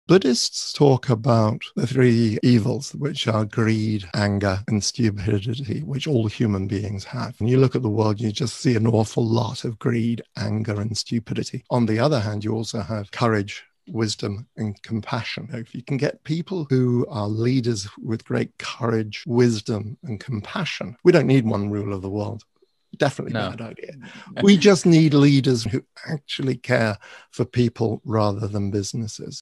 Buddhists talk about the three evils, which are greed, anger, and stupidity, which all human beings have. And you look at the world, you just see an awful lot of greed, anger, and stupidity. On the other hand, you also have courage, wisdom, and compassion. If you can get people who are leaders with great courage, wisdom, and compassion, we don't need one rule of the world. Definitely bad idea. We just need leaders who actually care for people rather than businesses.